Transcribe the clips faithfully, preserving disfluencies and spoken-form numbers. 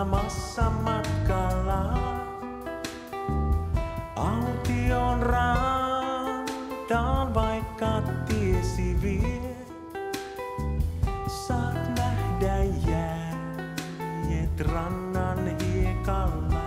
salamassa matkalla. Aution rantaan vaikka tiesi vie. Saat nähdä jääjet rannan hiekalla.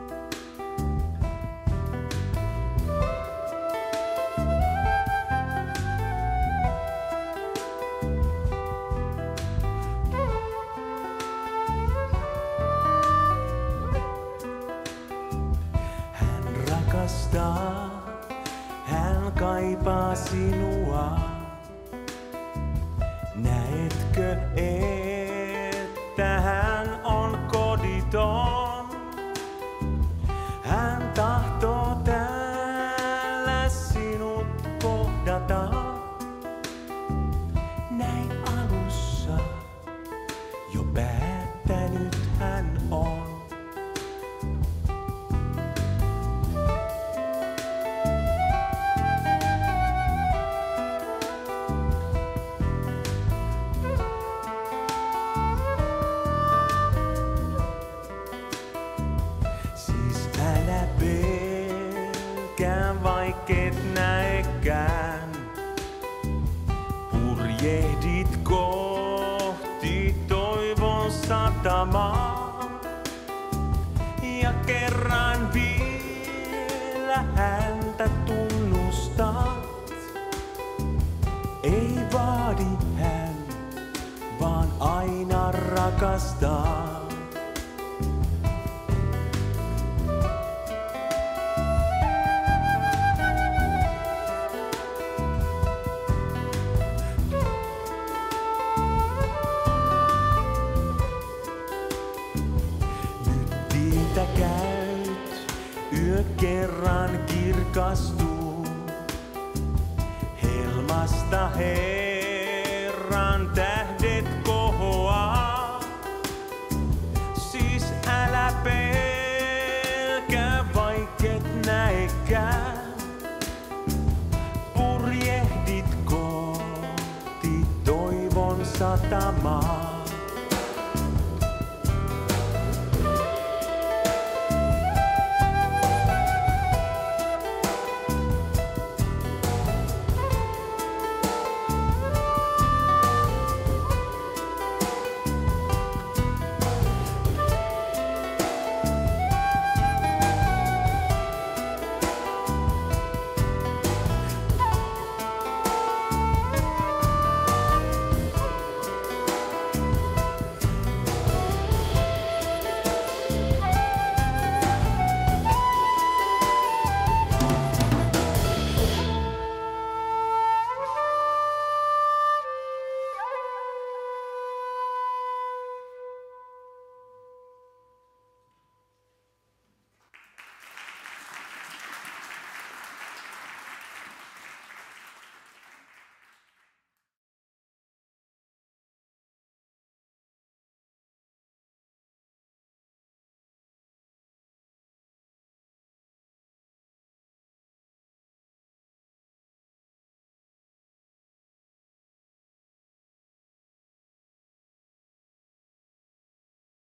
Hän rakastaa, hän kaipaa sinua. Näetkö, että hän on koditon? Hän tahtoo täällä sinut kohdata. Näin alussa jo päättänyt hän on. Älä pelkää, vaikket näekään. Purjehdit kohti toivon satamaa. Ja kerran vielä häntä tunnustat. Ei vaadi hän, vaan aina rakastaa. Tietä käyt, yö kerran kirkastuu. Helmasta Herran tähdet kohoaa. Siis älä pelkää, vaikket näekään. Purjehdit kohti toivon satamaa.